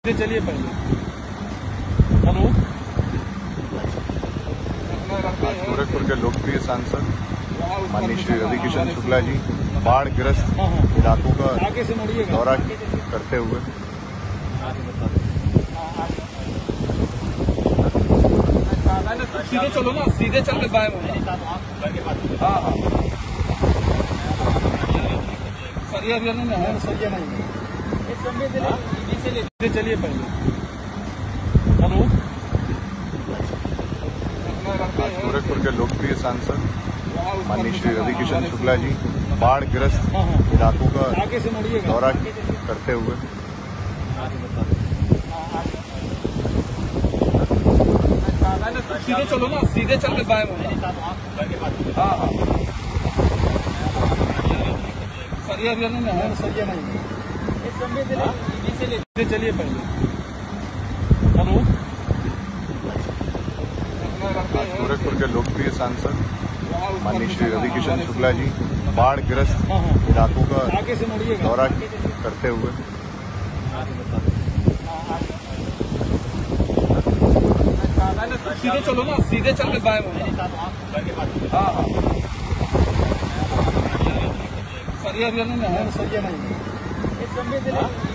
चलिए पहले। हेलो। आज गोरखपुर के लोकप्रिय सांसद माननीय श्री रविकिशन शुक्ला जी बाढ़ ग्रस्त इलाकों का दौरा करते हुए सीधे चलो ना, सीधे चल के बाएं हाँ हाँ सरिया नहीं है, सरिया नहीं है। चलिए पहले। हेलो। आज गोरखपुर के लोकप्रिय सांसद माननीय श्री रविकिशन शुक्ला जी बाढ़ ग्रस्त इलाकों का दौरा करते हुए सीधे चलो ना, सीधे चल के बाएं हाँ हाँ सरिया नहीं है, सरिया नहीं है। चलिए पहले। हेलो। आज गोरखपुर के लोकप्रिय सांसद माननीय श्री रविकिशन शुक्ला जी बाढ़ ग्रस्त इलाकों का दौरा करते हुए सीधे चलो ना, सीधे चल के बाएं हाँ हाँ सरिया नहीं है, सरिया नहीं है।